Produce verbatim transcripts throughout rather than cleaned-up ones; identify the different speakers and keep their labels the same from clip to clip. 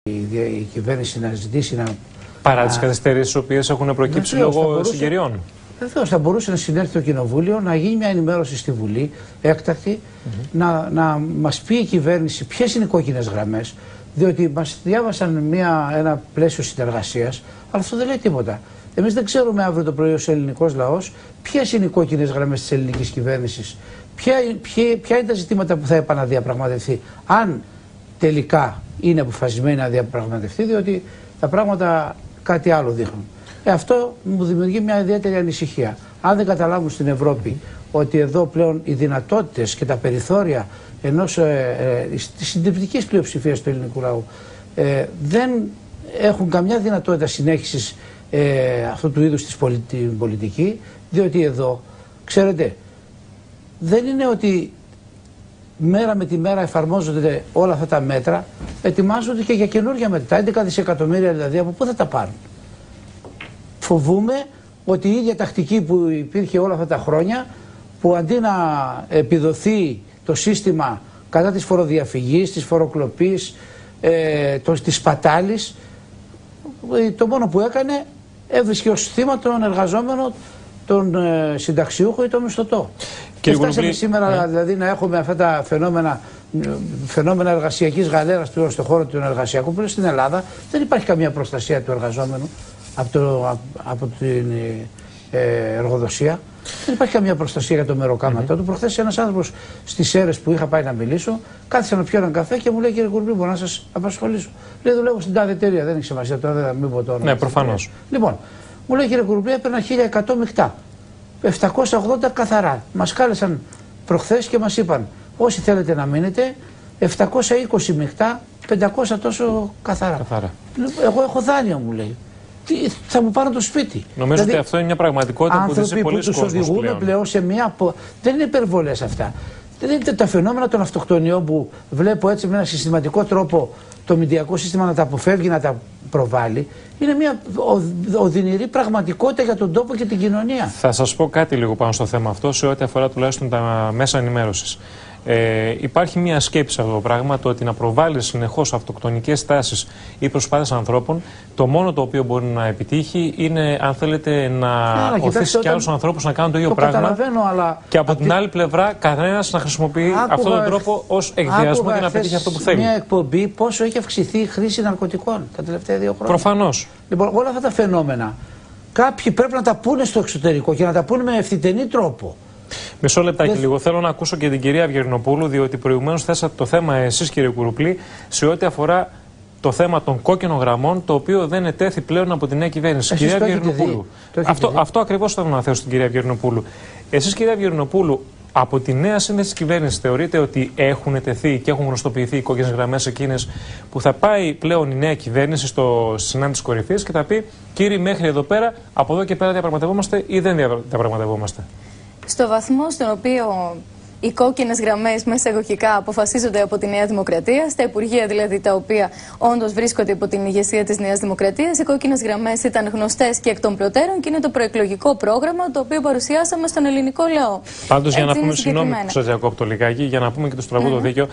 Speaker 1: η κυβέρνηση να ζητήσει να...
Speaker 2: Παρά τις καθυστερήσεις οι οποίες έχουν προκύψει λόγω συγκαιριών.
Speaker 1: Βεβαίως θα μπορούσε να συνέρθει το Κοινοβούλιο, να γίνει μια ενημέρωση στη Βουλή, έκτακτη, mm-hmm. να, να μας πει η κυβέρνηση ποιες είναι οι κόκκινες γραμμές, διότι μας διάβασαν μια, ένα πλαίσιο συνεργασίας, αλλά αυτό δεν λέει τίποτα. Εμείς δεν ξέρουμε αύριο το πρωί ως ελληνικός λαός ποιες είναι οι κόκκινες γραμμές της ελληνικής κυβέρνησης, ποια, ποια, ποια είναι τα ζητήματα που θα επαναδιαπραγματευτεί, αν τελικά είναι αποφασισμένη να διαπραγματευτεί, διότι τα πράγματα κάτι άλλο δείχνουν. Ε, αυτό μου δημιουργεί μια ιδιαίτερη ανησυχία. Αν δεν καταλάβουν στην Ευρώπη ότι εδώ πλέον οι δυνατότητες και τα περιθώρια ενός ε, ε, της συντριπτικής πλειοψηφίας του ελληνικού λαού ε, δεν έχουν καμιά δυνατότητα συνέχισης ε, αυτού του είδους της πολιτι πολιτική, διότι εδώ, ξέρετε, δεν είναι ότι μέρα με τη μέρα εφαρμόζονται όλα αυτά τα μέτρα, ετοιμάζονται και για καινούργια μέτρα. Τα έντεκα δισεκατομμύρια δηλαδή από πού θα τα πάρουν. Φοβούμε ότι η ίδια τακτική που υπήρχε όλα αυτά τα χρόνια, που αντί να επιδοθεί το σύστημα κατά της φοροδιαφυγής, της φοροκλοπής, ε, το, της σπατάλης, το μόνο που έκανε έβρισκε ως θύμα τον εργαζόμενο, τον ε, συνταξιούχο ή τον μισθωτό. Και φτάσαμε σήμερα ναι. δηλαδή να έχουμε αυτά τα φαινόμενα, φαινόμενα εργασιακής γαλέρας στον χώρο του εργασιακού, που στην Ελλάδα δεν υπάρχει καμία προστασία του εργαζόμενου από, το, από την ε, εργοδοσία. Δεν υπάρχει καμία προστασία για το μεροκάματό mm -hmm. του. Προχθές ένας άνθρωπος στις Σέρρες που είχα πάει να μιλήσω, κάθισα να πιω έναν καφέ και μου λέει: κύριε Κουρμπή, μπορώ να σας απασχολήσω? Λέει: δουλεύω στην τάδε εταιρεία, δεν έχει σημασία τώρα, δεν μην πω το όνομα.
Speaker 2: Ναι, προφανώς.
Speaker 1: Λοιπόν, μου λέει: κύριε Κουρμπή, έπαιρνα χίλια εκατό μεικτά. επτακόσια ογδόντα καθαρά. Μας κάλεσαν προχθές και μας είπαν: όσοι θέλετε να μείνετε, επτακόσια είκοσι μεικτά, πεντακόσια τόσο καθαρά. καθαρά. Εγώ έχω δάνειο, μου λέει. Τι, θα μου πάρουν το σπίτι.
Speaker 2: Νομίζω δηλαδή, ότι αυτό είναι μια πραγματικότητα που δεν σε πολλοί κόσμος
Speaker 1: οδηγούν πλέον. Οδηγούν πλέον σε μια. Δεν είναι υπερβολές αυτά. Δεν είναι τα φαινόμενα των αυτοκτονιών που βλέπω έτσι με ένα συστηματικό τρόπο το μηντιακό σύστημα να τα αποφεύγει, να τα προβάλλει. Είναι μια οδυνηρή πραγματικότητα για τον τόπο και την κοινωνία.
Speaker 2: Θα σας πω κάτι λίγο πάνω στο θέμα αυτό, σε ό,τι αφορά τουλάχιστον τα μέσα ενημέρωσης. Ε, υπάρχει μια σκέψη σε αυτό το πράγμα, το ότι να προβάλλει συνεχώς αυτοκτονικές τάσεις ή προσπάθειες ανθρώπων, το μόνο το οποίο μπορεί να επιτύχει είναι, αν θέλετε, να yeah, οθήσει και άλλους ανθρώπους να κάνουν το ίδιο το πράγμα. Αλλά και από την τη... άλλη πλευρά, κανένας να χρησιμοποιεί άκουγα, αυτόν τον τρόπο ως εκβιασμό για να πετύχει αυτό που θέλει.
Speaker 1: Μια εκπομπή πόσο έχει αυξηθεί η χρήση ναρκωτικών τα τελευταία δύο χρόνια.
Speaker 2: Προφανώς.
Speaker 1: Λοιπόν, όλα αυτά τα φαινόμενα κάποιοι πρέπει να τα πούνε στο εξωτερικό και να τα πούνε με ευθυτενή τρόπο.
Speaker 2: Μισό λεπτάκι Δες... λίγο. Θέλω να ακούσω και την κυρία Αυγερνοπούλου, διότι προηγουμένως θέσατε το θέμα εσείς, κύριε Κουρουπλή, σε ό,τι αφορά το θέμα των κόκκινων γραμμών, το οποίο δεν ετέθη πλέον από την νέα κυβέρνηση. Εσείς κυρία Αυγερνοπούλου. Αυτό, αυτό ακριβώς θέλω να θέσω στην κυρία Αυγερνοπούλου. Εσείς, κυρία Αυγερνοπούλου, από τη νέα σύνθεση της κυβέρνησης θεωρείτε ότι έχουν τεθεί και έχουν γνωστοποιηθεί οι κόκκινες γραμμές εκείνες που θα πάει πλέον η νέα κυβέρνηση στο συνάντηση κορυφής και θα πει: κύριοι, μέχρι εδώ πέρα, από εδώ και πέρα διαπραγματευόμαστε ή δεν διαπραγματευόμαστε?
Speaker 3: Στο βαθμό στον οποίο οι κόκκινες γραμμές μέσα εγωγικά αποφασίζονται από τη Νέα Δημοκρατία, στα υπουργεία δηλαδή τα οποία όντως βρίσκονται υπό την ηγεσία της Νέας Δημοκρατίας, οι κόκκινες γραμμές ήταν γνωστές και εκ των προτέρων και είναι το προεκλογικό πρόγραμμα το οποίο παρουσιάσαμε στον ελληνικό λαό.
Speaker 2: Πάντως, για να πούμε, συγγνώμη που σας διακόπτω λιγάκι, για να πούμε και το στραβό το δίκαιο,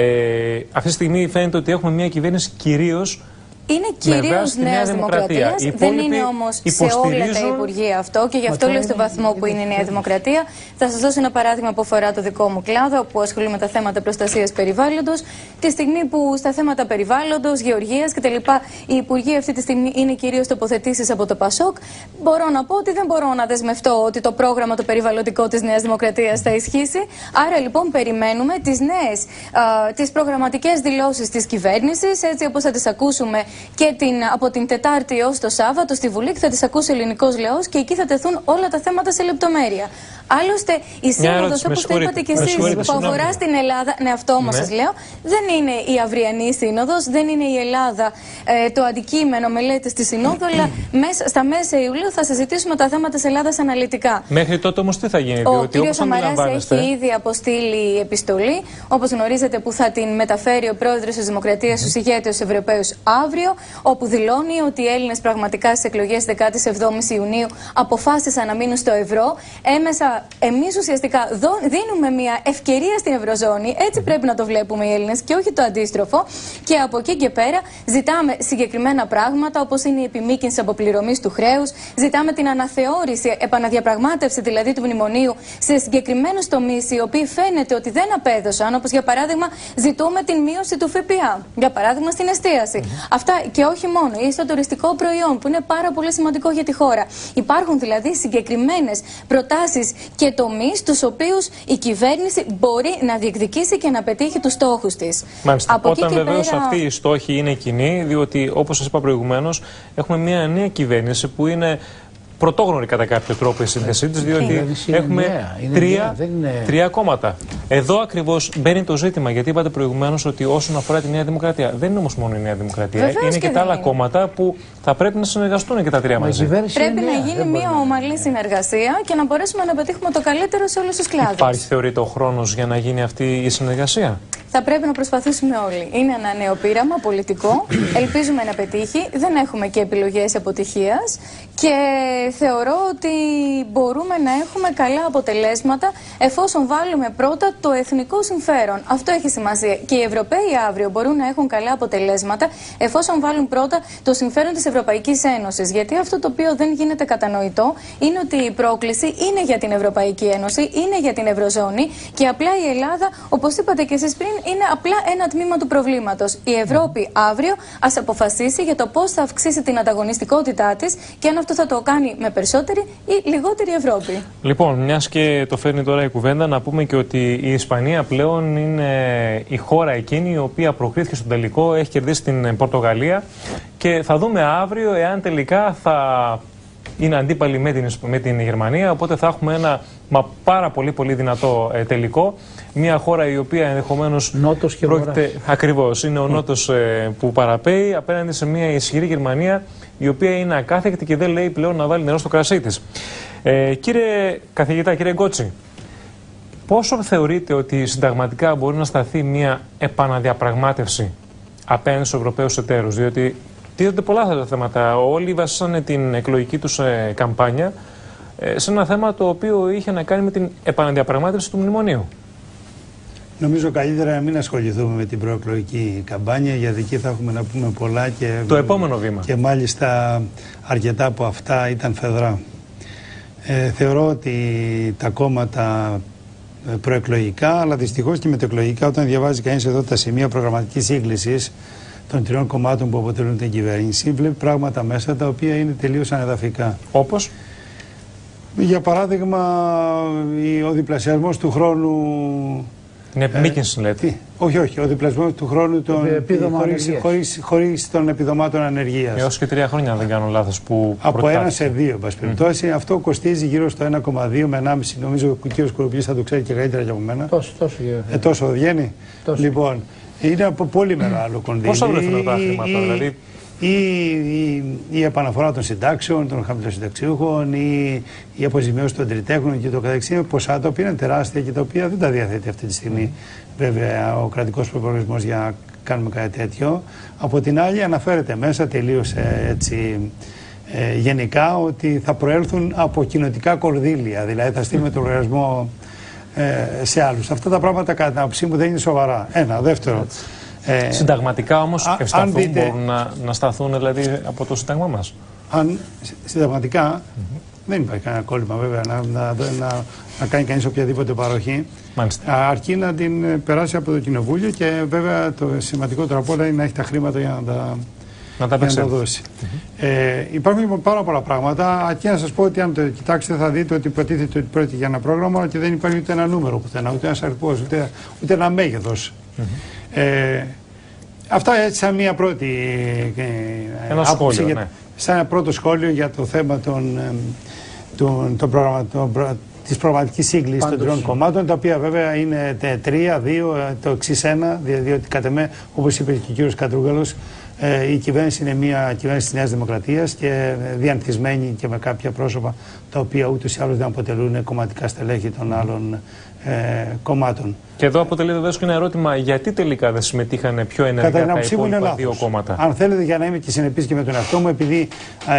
Speaker 2: ε, αυτή τη στιγμή φαίνεται ότι έχουμε μια κυβέρνηση κυρίως.
Speaker 3: Είναι κυρίως Νέας Δημοκρατίας, δεν είναι όμως σε όλα τα υπουργεία αυτό και γι' αυτό λέω στο βαθμό που είναι η Νέα Δημοκρατία. Θα σας δώσω ένα παράδειγμα που αφορά το δικό μου κλάδο, που ασχολούμαι με τα θέματα προστασίας περιβάλλοντος. Τη στιγμή που στα θέματα περιβάλλοντος, γεωργίας κτλ. Οι υπουργοί αυτή τη στιγμή είναι κυρίως τοποθετήσεις από το ΠΑΣΟΚ. Μπορώ να πω ότι δεν μπορώ να δεσμευτώ ότι το πρόγραμμα το περιβαλλοντικό της Νέας Δημοκρατίας θα ισχύσει. Άρα λοιπόν περιμένουμε τις νέες, α, τις προγραμματικές δηλώσεις της κυβέρνησης, έτσι όπως θα τις ακούσουμε και την, από την Τετάρτη έως το Σάββατο στη Βουλή, και θα τις ακούσει ο ελληνικός λαός και εκεί θα τεθούν όλα τα θέματα σε λεπτομέρεια. Άλλωστε, η σύνοδος, όπως το είπατε και εσείς, που αφορά στην Ελλάδα, ναι, αυτό όμως ναι. σας λέω, δεν είναι η αυριανή σύνοδος, δεν είναι η Ελλάδα ε, το αντικείμενο μελέτης της συνόδου, αλλά μέσα, στα μέσα Ιουλίου θα συζητήσουμε τα θέματα της Ελλάδας αναλυτικά.
Speaker 2: Μέχρι τότε όμως τι θα γίνει,
Speaker 3: ο
Speaker 2: διότι όπως
Speaker 3: αντιλαμβάνεστε. Ο κ. Σαμαράς έχει ήδη αποστείλει επιστολή, όπως γνωρίζετε, που θα την μεταφέρει ο πρόεδρος της Δημοκρατίας στους ηγέτες Ευρωπαίους αύριο, όπου δηλώνει ότι οι Έλληνες πραγματικά στις εκλογές δεκαεπτά Ιουνίου αποφάσισαν να μείνουν στο ευρώ. Έμεσα είπα, εμείς ουσιαστικά δίνουμε μια ευκαιρία στην Ευρωζώνη, έτσι πρέπει να το βλέπουμε οι Έλληνες και όχι το αντίστροφο. Και από εκεί και πέρα ζητάμε συγκεκριμένα πράγματα, όπως είναι η επιμήκυνση αποπληρωμής του χρέους, ζητάμε την αναθεώρηση, επαναδιαπραγμάτευση δηλαδή του μνημονίου σε συγκεκριμένους τομείς οι οποίοι φαίνεται ότι δεν απέδωσαν, όπως για παράδειγμα ζητούμε την μείωση του ΦΠΑ, για παράδειγμα στην εστίαση. Mm-hmm. Αυτά και όχι μόνο, ή στο τουριστικό προϊόν που είναι πάρα πολύ σημαντικό για τη χώρα. Υπάρχουν δηλαδή συγκεκριμένες προτάσεις και τομείς τους οποίους η κυβέρνηση μπορεί να διεκδικήσει και να πετύχει τους στόχους της.
Speaker 2: Μάλιστα.
Speaker 3: Από
Speaker 2: Όταν βεβαίως
Speaker 3: πέρα...
Speaker 2: αυτοί οι στόχοι είναι κοινοί, διότι όπως σας είπα προηγουμένως, έχουμε μια νέα κυβέρνηση που είναι πρωτόγνωρη κατά κάποιο τρόπο η σύνθεσή της, διότι έχουμε νέα, είναι τρία, νέα, είναι... τρία κόμματα. Εδώ ακριβώς μπαίνει το ζήτημα, γιατί είπατε προηγουμένως ότι όσον αφορά τη Νέα Δημοκρατία, δεν είναι όμως μόνο η Νέα Δημοκρατία, βεβαίως είναι και, και τα άλλα είναι. κόμματα που θα πρέπει να συνεργαστούν και τα τρία μαζί.
Speaker 3: Πρέπει να γίνει μια ομαλή συνεργασία και να μπορέσουμε να πετύχουμε το καλύτερο σε όλους τους κλάδους.
Speaker 2: Υπάρχει, θεωρείται, ο χρόνος για να γίνει αυτή η συνεργασία?
Speaker 3: Θα πρέπει να προσπαθήσουμε όλοι. Είναι ένα νέο πείραμα πολιτικό. Ελπίζουμε να πετύχει. Δεν έχουμε και επιλογές αποτυχίας. Και θεωρώ ότι μπορούμε να έχουμε καλά αποτελέσματα εφόσον βάλουμε πρώτα το εθνικό συμφέρον. Αυτό έχει σημασία. Και οι Ευρωπαίοι αύριο μπορούν να έχουν καλά αποτελέσματα εφόσον βάλουν πρώτα το συμφέρον της Ευρωπαϊκής Ένωσης. Γιατί αυτό το οποίο δεν γίνεται κατανοητό είναι ότι η πρόκληση είναι για την Ευρωπαϊκή Ένωση, είναι για την Ευρωζώνη και απλά η Ελλάδα, όπως είπατε και εσείς πριν, είναι απλά ένα τμήμα του προβλήματος. Η Ευρώπη αύριο ας αποφασίσει για το πώς θα αυξήσει την ανταγωνιστικότητά της και αν αυτό θα το κάνει με περισσότερη ή λιγότερη Ευρώπη.
Speaker 2: Λοιπόν, μιας και το φέρνει τώρα η κουβέντα, να πούμε και ότι η Ισπανία πλέον είναι η χώρα εκείνη η οποία προκρίθηκε στον τελικό, έχει κερδίσει την Πορτογαλία και θα δούμε αύριο εάν τελικά θα είναι αντίπαλοι με την, με την Γερμανία, οπότε θα έχουμε ένα μα πάρα πολύ πολύ δυνατό ε, τελικό. Μια χώρα η οποία ενδεχομένως
Speaker 1: νότος και
Speaker 2: πρόκειται, ακριβώς, είναι ο νότος ε, που παραπέει απέναντι σε μια ισχυρή Γερμανία η οποία είναι ακάθεκτη και δεν λέει πλέον να βάλει νερό στο κρασί της. Ε, κύριε καθηγητά, κύριε Γκότση, πόσο θεωρείτε ότι συνταγματικά μπορεί να σταθεί μια επαναδιαπραγμάτευση απέναντι στους Ευρωπαίους εταίρους? Διότι τίθενται πολλά θέματα. Όλοι βασίσανε την εκλογική τους ε, καμπάνια ε, σε ένα θέμα το οποίο είχε να κάνει με την επαναδιαπραγμάτευση του μνημονίου.
Speaker 4: Νομίζω καλύτερα να μην ασχοληθούμε με την προεκλογική καμπάνια, γιατί εκεί θα έχουμε να πούμε πολλά και,
Speaker 2: το επόμενο βήμα.
Speaker 4: Και μάλιστα αρκετά από αυτά ήταν φεδρά. Ε, θεωρώ ότι τα κόμματα προεκλογικά, αλλά δυστυχώς και μετεκλογικά, όταν διαβάζει κανείς εδώ τα σημεία προγραμματικής σύγκλησης των τριών κομμάτων που αποτελούν την κυβέρνηση, βλέπει πράγματα μέσα τα οποία είναι τελείως ανεδαφικά.
Speaker 2: Όπως?
Speaker 4: Για παράδειγμα, ο διπλασιασμός του χρόνου.
Speaker 2: Την επιμήκυνση, ε, λέτε. Τι,
Speaker 4: όχι, όχι. Ο διπλασιασμός του χρόνου των, χωρίς, χωρίς, χωρίς των επιδομάτων ανεργίας.
Speaker 2: Έως και τρία χρόνια, αν δεν κάνω λάθος. Που
Speaker 4: από
Speaker 2: προτάθηκε.
Speaker 4: ένα σε δύο, εν πάση περιπτώσει. Mm. Αυτό κοστίζει γύρω στο ένα κόμμα δύο με ενάμιση. Νομίζω ο κ. Κουρουπιής θα το ξέρει και καλύτερα για από μένα.
Speaker 1: Τόσο, τόσο,
Speaker 4: ε, τόσο βγαίνει.
Speaker 1: Τόσο.
Speaker 4: Λοιπόν, είναι από πολύ μεγάλο κονδύλι.
Speaker 2: Πώς θα βρεθούν τα χρήματα, δηλαδή?
Speaker 4: Ή η, η επαναφορά των συντάξεων, των χαμηλοσυνταξιούχων, ή η αποζημίωση των τριτέχνων και το καθεξή, ποσά τα οποία είναι τεράστια και τα οποία δεν τα διαθέτει αυτή τη στιγμή βέβαια ο κρατικός προπολογισμός για να κάνουμε κάτι τέτοιο. Από την άλλη αναφέρεται μέσα τελείως έτσι ε, γενικά ότι θα προέλθουν από κοινοτικά κορδίλια, δηλαδή θα στείλουμε το λογαριασμό ε, σε άλλους. Αυτά τα πράγματα κατά την άποψή μου δεν είναι σοβαρά. Ένα. Δεύτερο.
Speaker 2: Ε, Συνταγματικά όμως
Speaker 4: α,
Speaker 2: ευσταθούν,
Speaker 4: δείτε,
Speaker 2: μπορούν να, να σταθούν δηλαδή από το Σύνταγμα μας?
Speaker 4: Αν συνταγματικά mm-hmm. δεν υπάρχει κανένα κόλλημα βέβαια να, να, να, να κάνει κανείς οποιαδήποτε παροχή.
Speaker 2: Μάλιστα.
Speaker 4: Αρκεί να την περάσει από το Κοινοβούλιο και βέβαια το σημαντικότερο απ' όλα είναι να έχει τα χρήματα για να τα,
Speaker 2: να τα,
Speaker 4: για να τα δώσει. Mm-hmm. ε, υπάρχουν λοιπόν πάρα πολλά πράγματα. Αρκεί να σας πω ότι αν το κοιτάξετε θα δείτε ότι υποτίθεται ότι πρόκειται για ένα πρόγραμμα και δεν υπάρχει ούτε ένα νούμερο πουθενά, ούτε ένας αριθμός, ούτε, ούτε ένα μέγεθος. Mm-hmm. Ε, αυτά έτσι σαν μια πρώτη ε,
Speaker 2: ένα σχόλιο,
Speaker 4: για,
Speaker 2: ναι.
Speaker 4: σαν ένα πρώτο σχόλιο για το θέμα των, ε, των, των προγραμμα, των, της προγραμματικής σύγκλησης των τριών κομμάτων, τα οποία βέβαια είναι τρία, δύο, το εξής ένα, διότι κατά με, όπως είπε και ο κύριος Κατρούγκαλος, ε, η κυβέρνηση είναι μια κυβέρνηση της Νέας Δημοκρατίας και διανθισμένη και με κάποια πρόσωπα τα οποία ούτως ή άλλως δεν αποτελούν κομματικά στελέχη των άλλων ε, κομμάτων.
Speaker 2: Και εδώ αποτελεί βεβαίως και ένα ερώτημα, γιατί τελικά δεν συμμετείχαν πιο ενεργά τα υπόλοιπα δύο κόμματα?
Speaker 4: Αν θέλετε, για να είμαι και συνεπής και με τον εαυτό μου, επειδή ε,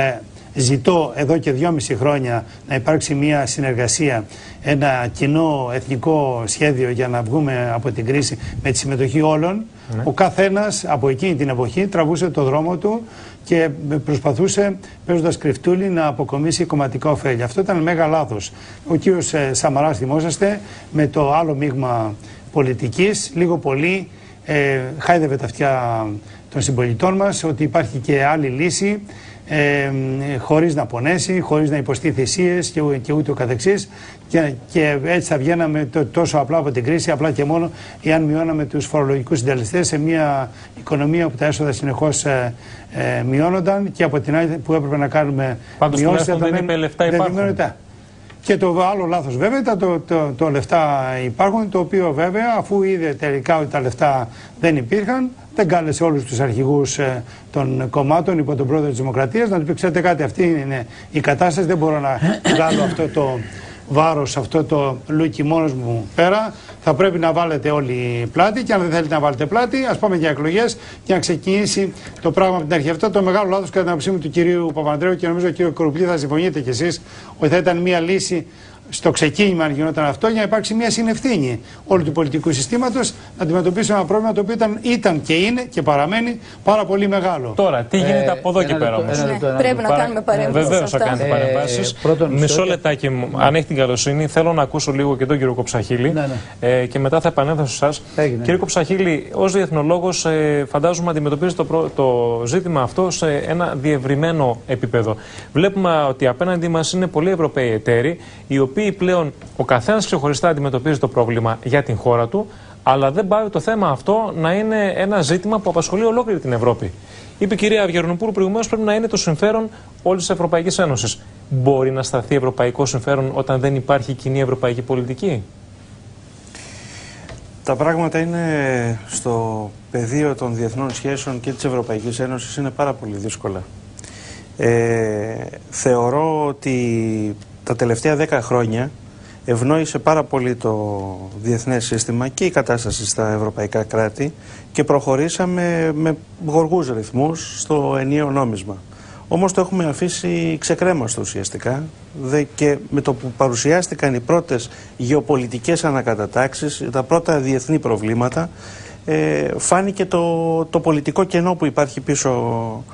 Speaker 4: ζητώ εδώ και δυόμιση χρόνια να υπάρξει μια συνεργασία, ένα κοινό εθνικό σχέδιο για να βγούμε από την κρίση με τη συμμετοχή όλων. Ναι. Ο καθένας από εκείνη την εποχή τραβούσε το δρόμο του και προσπαθούσε, παίζοντας κρυφτούλι, να αποκομίσει κομματικά ωφέλη. Αυτό ήταν μέγα λάθος. Ο κύριος Σαμαράς, θυμόσαστε, με το άλλο μείγμα πολιτικής, λίγο πολύ ε, χάιδευε τα αυτιά των συμπολιτών μας ότι υπάρχει και άλλη λύση, ε, χωρίς να πονέσει, χωρίς να υποστεί θυσίες και, και ούτω καθεξής, και, και έτσι θα βγαίναμε το, τόσο απλά από την κρίση, απλά και μόνο εάν μειώναμε τους φορολογικούς συντελεστές σε μια οικονομία που τα έσοδα συνεχώς ε, ε, μειώνονταν, και από την άλλη που έπρεπε να κάνουμε
Speaker 2: μειώσεις δεν είπε λεφτά υπάρχουν.
Speaker 4: Και το άλλο λάθος βέβαια ήταν το, το, το λεφτά υπάρχουν, το οποίο βέβαια αφού είδε τελικά ότι τα λεφτά δεν υπήρχαν, δεν κάλεσε όλους τους αρχηγούς ε, των κομμάτων υπό τον πρόεδρο της Δημοκρατίας να του πει: ξέρετε κάτι, αυτή είναι η κατάσταση, δεν μπορώ να βγάλω αυτό το βάρος, αυτό το λούκι μόνος μου πέρα. Θα πρέπει να βάλετε όλοι πλάτη, και αν δεν θέλετε να βάλετε πλάτη, ας πάμε για εκλογές και να ξεκινήσει το πράγμα από την αρχή. Αυτό το μεγάλο λάθος κατά την άποψή μου του κυρίου Παπανδρέου, και νομίζω ο κύριο Κουρουπλή θα συμφωνείτε κι εσείς, ότι θα ήταν μια λύση στο ξεκίνημα, αν γινόταν αυτό, για να υπάρξει μια συνευθύνη όλου του πολιτικού συστήματος να αντιμετωπίσουμε ένα πρόβλημα το οποίο ήταν, ήταν και είναι και παραμένει πάρα πολύ μεγάλο.
Speaker 2: Τώρα, τι γίνεται ε, από εδώ και πέρα όμως?
Speaker 3: Ναι, πρέπει να κάνουμε παρέμβασεις.
Speaker 2: Βεβαίως θα κάνετε παρεμβάσεις. Ε, Μισό λεπτάκι, ναι. Αν έχει την καλοσύνη, θέλω να ακούσω λίγο και τον κύριο Κοψαχίλη, ναι, ναι. Ε, και μετά θα επανέλθω σε εσάς. Κύριε Κοψαχίλη, ως διεθνολόγος, ε, φαντάζομαι αντιμετωπίζετε το, το ζήτημα αυτό σε ένα διευρυμένο επίπεδο. Βλέπουμε ότι απέναντί μας είναι πολλοί Ευρωπαίοι εταίροι, οι οποίοι πλέον ο καθένας ξεχωριστά αντιμετωπίζει το πρόβλημα για την χώρα του, αλλά δεν πάει το θέμα αυτό να είναι ένα ζήτημα που απασχολεί ολόκληρη την Ευρώπη. Είπε η κυρία Αυγερνοπούλου προηγουμένως, πρέπει να είναι το συμφέρον όλης της Ευρωπαϊκής Ένωσης. Μπορεί να σταθεί ευρωπαϊκό συμφέρον όταν δεν υπάρχει κοινή ευρωπαϊκή πολιτική?
Speaker 5: Τα πράγματα είναι στο πεδίο των διεθνών σχέσεων και της Ευρωπαϊκής Ένωσης είναι πάρα πολύ δύσκολα. Ε, θεωρώ ότι τα τελευταία δέκα χρόνια ευνόησε πάρα πολύ το διεθνές σύστημα και η κατάσταση στα ευρωπαϊκά κράτη και προχωρήσαμε με γοργούς ρυθμούς στο ενιαίο νόμισμα. Όμως το έχουμε αφήσει ξεκρέμαστο ουσιαστικά, δε, και με το που παρουσιάστηκαν οι πρώτες γεωπολιτικές ανακατατάξεις, τα πρώτα διεθνή προβλήματα, ε, φάνηκε το, το πολιτικό κενό που υπάρχει πίσω,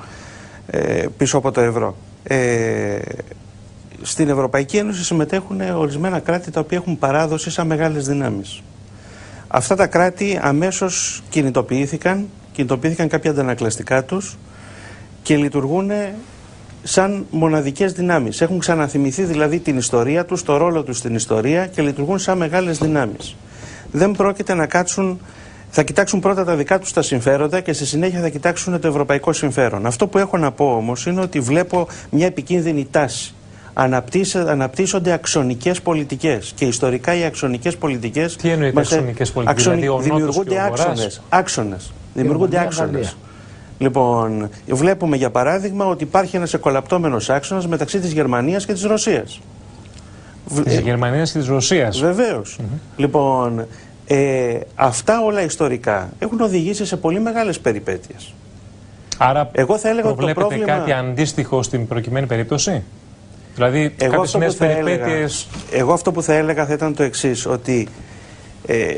Speaker 5: ε, πίσω από το ευρώ. Ε, Στην Ευρωπαϊκή Ένωση συμμετέχουν ορισμένα κράτη τα οποία έχουν παράδοση σαν μεγάλες δυνάμεις. Αυτά τα κράτη αμέσως κινητοποιήθηκαν, κινητοποιήθηκαν κάποια αντανακλαστικά τους και λειτουργούν σαν μοναδικές δυνάμεις. Έχουν ξαναθυμηθεί δηλαδή την ιστορία τους, το ρόλο τους στην ιστορία και λειτουργούν σαν μεγάλες δυνάμεις. Δεν πρόκειται να κάτσουν, θα κοιτάξουν πρώτα τα δικά τους τα συμφέροντα και στη συνέχεια θα κοιτάξουν το ευρωπαϊκό συμφέρον. Αυτό που έχω να πω όμως είναι ότι βλέπω μια επικίνδυνη τάση. Αναπτύσσονται αξονικές πολιτικές και ιστορικά οι αξονικές πολιτικές.
Speaker 2: Τι εννοείται αξονικές πολιτικές?
Speaker 5: Αξονι...
Speaker 2: Δηλαδή
Speaker 5: δημιουργούνται άξονες. Άξονες. Δημιουργούνται άξονες. Λοιπόν, βλέπουμε για παράδειγμα ότι υπάρχει ένας εκολαπτώμενος άξονας μεταξύ της Γερμανίας και της Ρωσίας.
Speaker 2: Της Γερμανίας και της Ρωσίας.
Speaker 5: Βεβαίως. Mm-hmm. Λοιπόν, ε, αυτά όλα ιστορικά έχουν οδηγήσει σε πολύ μεγάλες περιπέτειες.
Speaker 2: Άρα,
Speaker 5: εγώ θα έλεγα ότι το πρόβλημα...
Speaker 2: κάτι αντίστοιχο στην προκειμένη περίπτωση? Δηλαδή,
Speaker 5: εγώ
Speaker 2: κάποιες νέες περιπέτειες...
Speaker 5: Έλεγα, εγώ αυτό που θα έλεγα θα ήταν το εξής, ότι ε,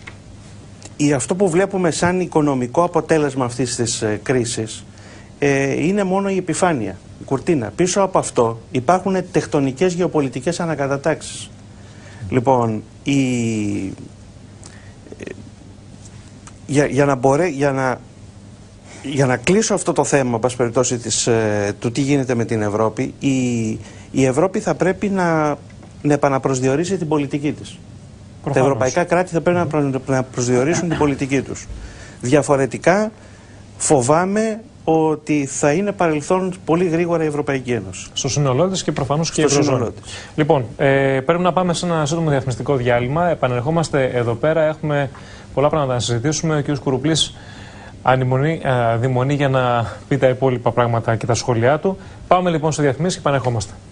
Speaker 5: η, αυτό που βλέπουμε σαν οικονομικό αποτέλεσμα αυτής της ε, κρίσης ε, είναι μόνο η επιφάνεια, η κουρτίνα. Πίσω από αυτό υπάρχουν τεκτονικές γεωπολιτικές ανακατατάξεις. Mm. Λοιπόν, η, ε, για, για, να μπορέ, για, να, για να κλείσω αυτό το θέμα, πας περιπτώσει της, ε, του τι γίνεται με την Ευρώπη, η, η Ευρώπη θα πρέπει να, να επαναπροσδιορίσει την πολιτική της. Προφανώς. Τα ευρωπαϊκά κράτη θα πρέπει να, προ, να προσδιορίσουν την πολιτική τους. Διαφορετικά φοβάμαι ότι θα είναι παρελθόν πολύ γρήγορα η Ευρωπαϊκή Ένωση.
Speaker 2: Στο σύνολό της και προφανώς και η Ευρωζώνη. Λοιπόν, ε, πρέπει να πάμε σε ένα σύντομο διαφημιστικό διάλειμμα. Επανερχόμαστε εδώ πέρα. Έχουμε πολλά πράγματα να συζητήσουμε. Ο κ. Κουρουπλής ανημονεί, αδειμονεί για να πει τα υπόλοιπα πράγματα και τα σχόλιά του. Πάμε λοιπόν στο διαφημίσεις και επανερχόμαστε.